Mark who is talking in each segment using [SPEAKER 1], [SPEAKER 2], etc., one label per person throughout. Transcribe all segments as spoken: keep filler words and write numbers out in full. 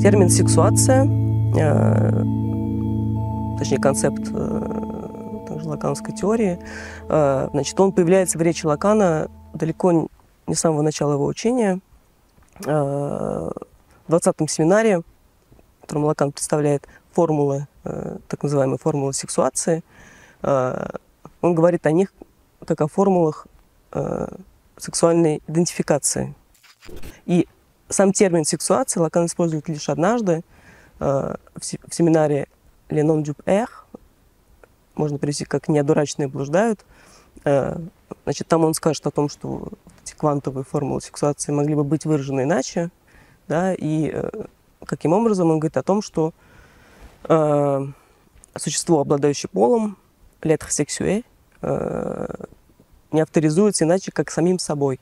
[SPEAKER 1] Термин «сексуация», э, точнее концепт э, также лакановской теории, э, значит, он появляется в речи Лакана далеко не с самого начала его учения. Э, в двадцатом семинаре, в котором Лакан представляет формулы, э, так называемые формулы сексуации, э, он говорит о них как о формулах э, сексуальной идентификации. И сам термин «сексуация» Лакан использует лишь однажды э, в, в семинаре «Les noms du père», можно перевести как «неодурачные блуждают». Э, значит, там он скажет о том, что эти квантовые формулы сексуации могли бы быть выражены иначе, да, и э, каким образом он говорит о том, что э, существо, обладающее полом, l'être sexué, э, не авторизуется иначе, как самим собой.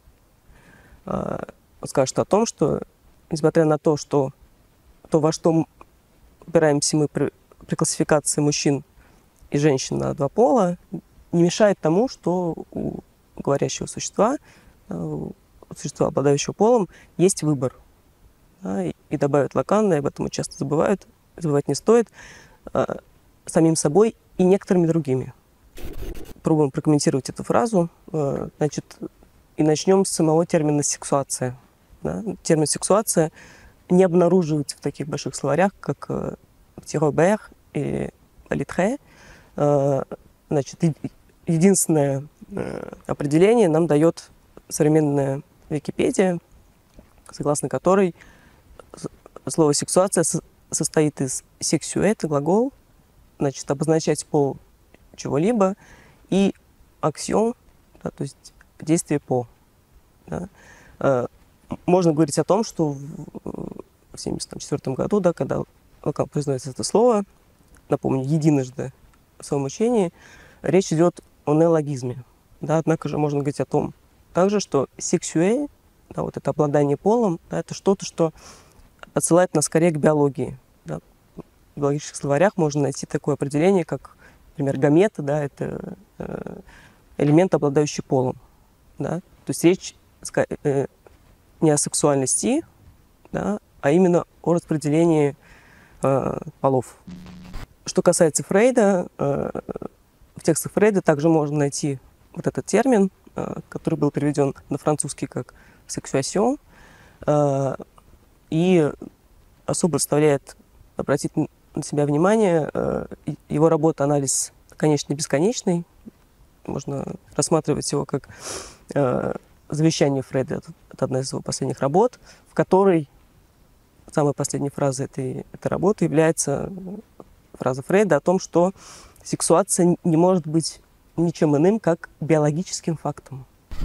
[SPEAKER 1] Э, Он скажет о том, что, несмотря на то, что то, во что упираемся мы при, при классификации мужчин и женщин на два пола, не мешает тому, что у говорящего существа, у существа, обладающего полом, есть выбор. Да, и, и добавит Лакан, и об этом часто забывают, забывать не стоит, э, самим собой и некоторыми другими. Пробуем прокомментировать эту фразу. Э, значит, и начнем с самого термина «сексуация». Да? Термин «сексуация» не обнаруживается в таких больших словарях, как э, «тиробер» и «литре». Э, значит, единственное э, определение нам дает современная Википедия, согласно которой слово «сексуация» со состоит из «сексуэ» — это глагол, значит, обозначать пол чего-либо, и «аксион», да, то есть действие по. Да. Э, Можно говорить о том, что в семьдесят четвёртом году, да, когда Лакан произносит это слово, напомню, единожды в своем учении, речь идет о неологизме. Да, однако же можно говорить о том также, что сексуэ, да, вот это обладание полом, да, это что-то, что отсылает нас скорее к биологии. Да. В биологических словарях можно найти такое определение, как, например, гамета, да, это э, элемент, обладающий полом. Да. То есть речь э, не о сексуальности, да, а именно о распределении э, полов. Что касается Фрейда, э, в текстах Фрейда также можно найти вот этот термин, э, который был переведен на французский как «сексуасион», э, и особо заставляет обратить на себя внимание э, его работа «Анализ конечный-бесконечный». Можно рассматривать его как э, завещание Фрейда. Это одна из его последних работ, в которой самой последней фразой этой, этой работы является фраза Фрейда о том, что сексуация не может быть ничем иным, как биологическим фактом.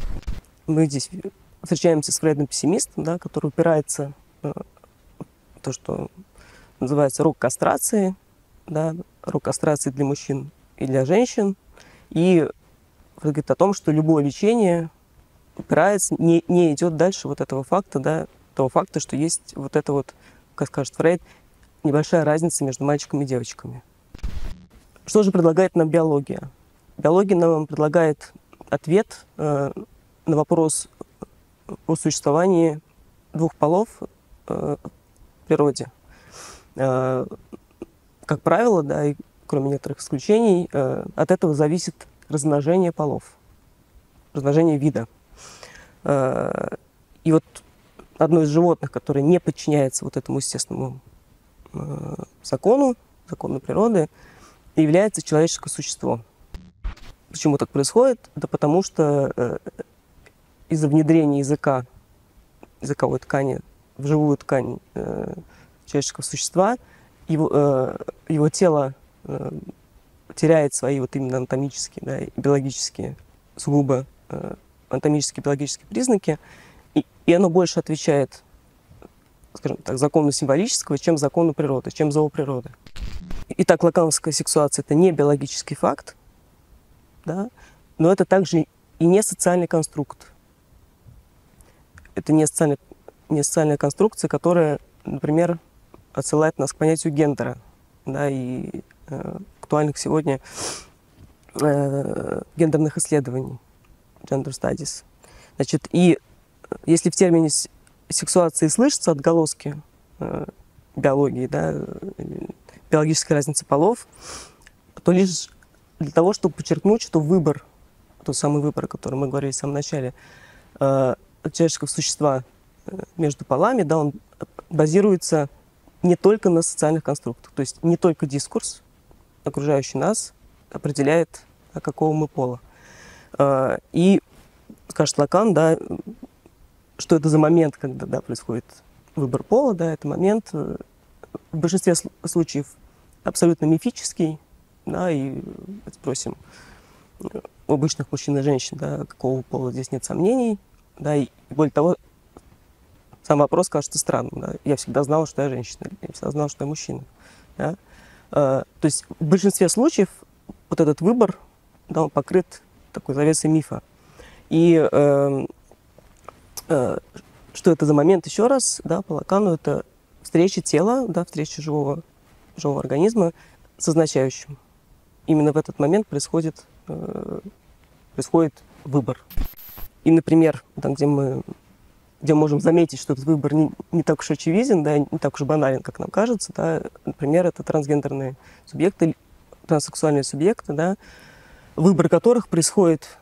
[SPEAKER 1] Мы здесь встречаемся с Фрейдом-пессимистом, да, который упирается в то, что называется рок кастрации, да, рок кастрации для мужчин и для женщин. И Фрейд говорит о том, что любое лечение упирается, не, не идет дальше вот этого факта, да, того факта, что есть вот это вот, как скажет Фрейд, небольшая разница между мальчиками и девочками. Что же предлагает нам биология? Биология нам предлагает ответ э, на вопрос о существовании двух полов э, в природе. Э, как правило, да, и кроме некоторых исключений, э, от этого зависит размножение полов, размножение вида. И вот одно из животных, которое не подчиняется вот этому естественному э, закону, закону природы, является человеческое существо. Почему так происходит? Да потому что э, из-за внедрения языка, языковой ткани в живую ткань э, человеческого существа, его, э, его тело э, теряет свои вот именно анатомические, да, и биологические, сугубо э, анатомические, биологические признаки, и, и оно больше отвечает, скажем так, закону символического, чем закону природы, чем зооприроды. Итак, лакановская сексуация – это не биологический факт, да, но это также и не социальный конструкт. Это не социальная, не социальная конструкция, которая, например, отсылает нас к понятию гендера, да, и э, актуальных сегодня э, гендерных исследований. Gender studies. Значит, и если в термине сексуации слышатся отголоски э, биологии, да, биологической разницы полов, то лишь для того, чтобы подчеркнуть, что выбор, тот самый выбор, о котором мы говорили в самом начале, э, человеческого существа между полами, да, он базируется не только на социальных конструктах, то есть не только дискурс, окружающий нас, определяет, какого мы пола. Э, и, скажет Лакан, да, что это за момент, когда, да, происходит выбор пола, да, это момент в большинстве случаев абсолютно мифический, да, и спросим у обычных мужчин и женщин, да, какого пола здесь нет сомнений, да, и более того, сам вопрос кажется странным, да, я всегда знала, что я женщина, я всегда знала, что я мужчина, да. А, то есть в большинстве случаев вот этот выбор, да, он покрыт такой завесой мифа. И э, э, что это за момент, еще раз, да, по Лакану, это встреча тела, да, встреча живого, живого организма с означающим. Именно в этот момент происходит, э, происходит выбор. И, например, там, где мы, где мы можем заметить, что этот выбор не, не так уж очевиден, да, не так уж банален, как нам кажется, да, например, это трансгендерные субъекты, транссексуальные субъекты, да, выбор которых происходит,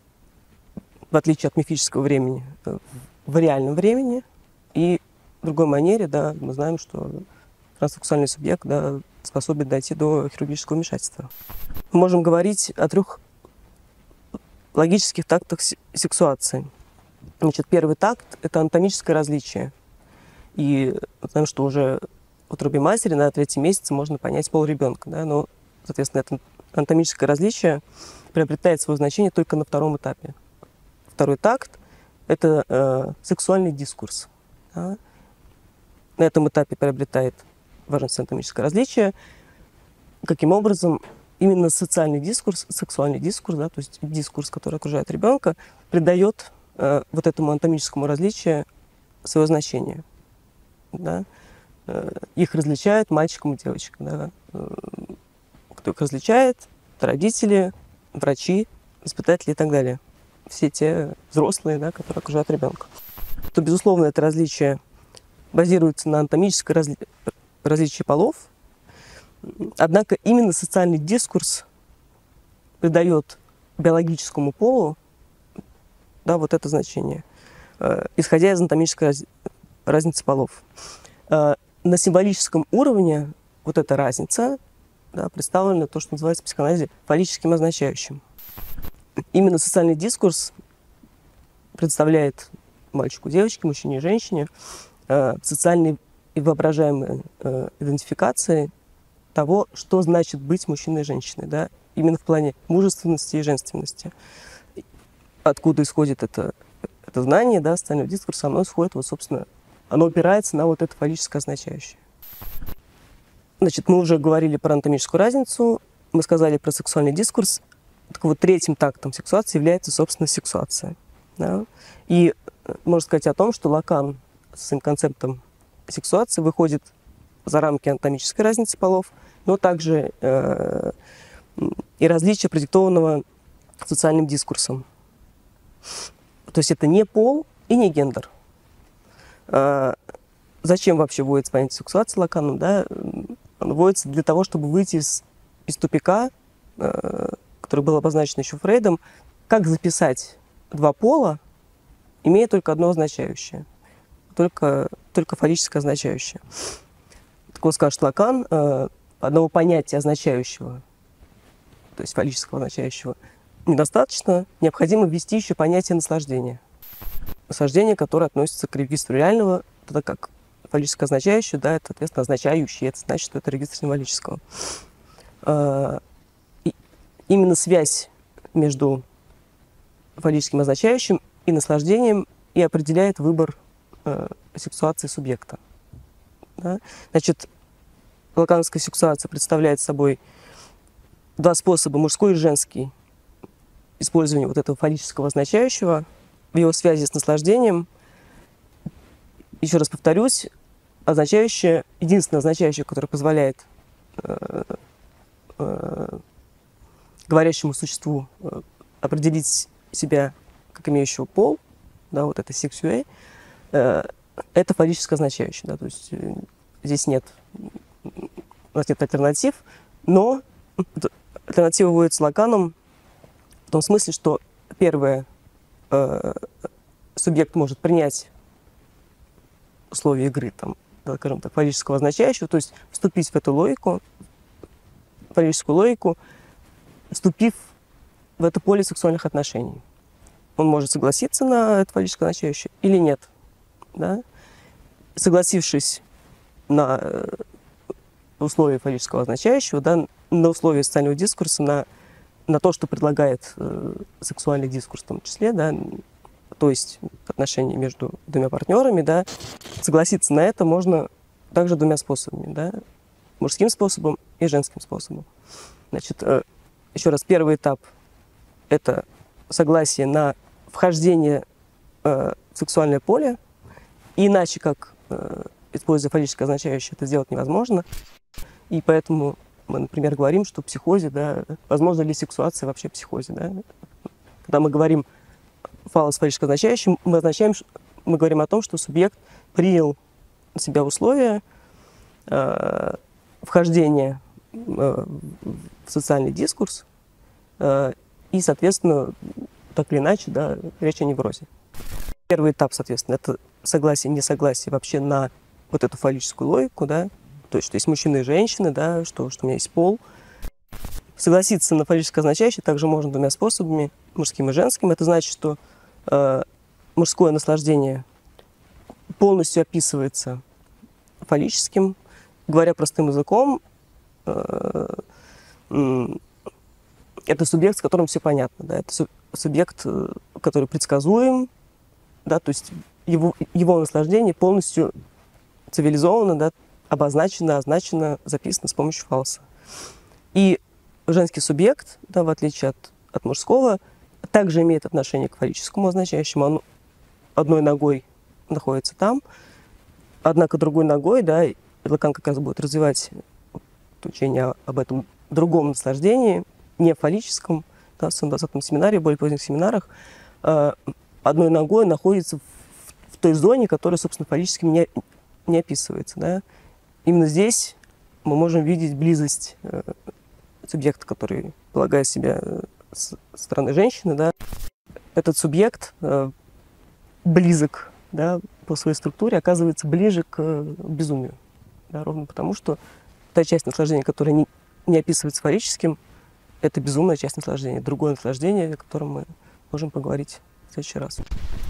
[SPEAKER 1] в отличие от мифического времени, в реальном времени и в другой манере, да, мы знаем, что транссексуальный субъект, да, способен дойти до хирургического вмешательства. Мы можем говорить о трех логических тактах сексуации. Значит, первый такт – это анатомическое различие. И знаем, что уже в утробе матери на третьем месяце можно понять пол ребенка, да, но, соответственно, это анатомическое различие приобретает свое значение только на втором этапе. Второй такт – это э, сексуальный дискурс. Да. На этом этапе приобретает важность анатомическое различие. Каким образом именно социальный дискурс, сексуальный дискурс, да, то есть дискурс, который окружает ребенка, придает э, вот этому анатомическому различию свое значение. Да. Э, их различают мальчикам и девочкам. Да. Э, кто их различает? Это родители, врачи, воспитатели и так далее. Все те взрослые, да, которые окружают ребенка. То, безусловно, это различие базируется на анатомическом разли... различии полов. Однако именно социальный дискурс придает биологическому полу, да, вот это значение, э, исходя из анатомической раз... разницы полов. Э, на символическом уровне вот эта разница, да, представлена то, что называется в психоанализе фаллическим означающим. Именно социальный дискурс представляет мальчику, девочке, мужчине и женщине э, социальные и воображаемые э, идентификации того, что значит быть мужчиной и женщиной, да, именно в плане мужественности и женственности. Откуда исходит это, это знание, да, социального дискурса, оно исходит, вот, собственно, оно опирается на вот это фаллическое означающее. Значит, мы уже говорили про анатомическую разницу, мы сказали про сексуальный дискурс. Так вот, третьим тактом сексуации является, собственно, сексуация. Да? И можно сказать о том, что Лакан со своим концептом сексуации выходит за рамки анатомической разницы полов, но также э, и различия, продиктованного социальным дискурсом. То есть это не пол и не гендер. А зачем вообще вводится понятие сексуации Лаканом? Да? Он вводится для того, чтобы выйти из, из тупика, э, который был обозначен еще Фрейдом, как записать два пола, имея только одно означающее, только, только фаллическое означающее. Так вот, скажет Лакан, э, одного понятия означающего, то есть фаллического означающего, недостаточно, необходимо ввести еще понятие наслаждения. Наслаждение, которое относится к регистру реального, тогда как фаллическое означающее, да, это, соответственно, означающее, это значит, что это регистр символического. Э, и именно связь между фаллическим означающим и наслаждением и определяет выбор э, сексуации субъекта. Да? Значит, лакановская сексуация представляет собой два способа, мужской и женский, использование вот этого фаллического означающего в его связи с наслаждением. Еще раз повторюсь, означающее, единственное означающее, которое позволяет э, э, говорящему существу э, определить себя как имеющего пол, да, вот это сексуэй, э, это фаллическое означающее. Да, то есть э, здесь нет, у нас нет альтернатив, но альтернатива вводится Лаканом в том смысле, что первое, э, субъект может принять условия игры, там, да, скажем так, фаллического означающего, то есть вступить в эту логику, фаллическую логику, вступив в это поле сексуальных отношений. Он может согласиться на это фаллическое означающее или нет. Да? Согласившись на условия фаллического означающего, да, на условия социального дискурса, на, на то, что предлагает э, сексуальный дискурс в том числе, да, то есть отношения между двумя партнерами, да, согласиться на это можно также двумя способами, да, мужским способом и женским способом. Значит, э, еще раз, первый этап – это согласие на вхождение э, в сексуальное поле, и иначе, как э, используя фаллическое означающее, это сделать невозможно. И поэтому мы, например, говорим, что в психозе, да, возможно ли сексуация вообще в психозе. Да? Когда мы говорим фаллос фаллическое означающее, мы, означаем, мы говорим о том, что субъект принял на себя условия э, вхождения э, в социальный дискурс, э, и, соответственно, так или иначе, да, речь о неврозе. Первый этап, соответственно, это согласие, несогласие вообще на вот эту фаллическую логику, да, то есть, что есть мужчины и женщины, да, что, что у меня есть пол. Согласиться на фаллическое означающее также можно двумя способами, мужским и женским. Это значит, что э, мужское наслаждение полностью описывается фаллическим. Говоря простым языком, э, э, это субъект, с которым все понятно, да, это субъект, который предсказуем, да, то есть его, его наслаждение полностью цивилизовано, да, обозначено, означено, записано с помощью фаллоса. И женский субъект, да, в отличие от, от мужского, также имеет отношение к фаллическому означающему. Он одной ногой находится там, однако другой ногой, да, Лакан как раз будет развивать учение об этом другом наслаждении, не фаллическом, да, в своем двадцатом семинаре, в более поздних семинарах, э, одной ногой находится в, в той зоне, которая, собственно, фаллическим не, не описывается. Да. Именно здесь мы можем видеть близость э, субъекта, который полагает себя с стороны женщины. Да. Этот субъект э, близок, да, по своей структуре, оказывается ближе к э, безумию. Да, ровно потому, что та часть наслаждения, которая не, не описывается фаллическим, это безумная часть наслаждения. Другое наслаждение, о котором мы можем поговорить в следующий раз.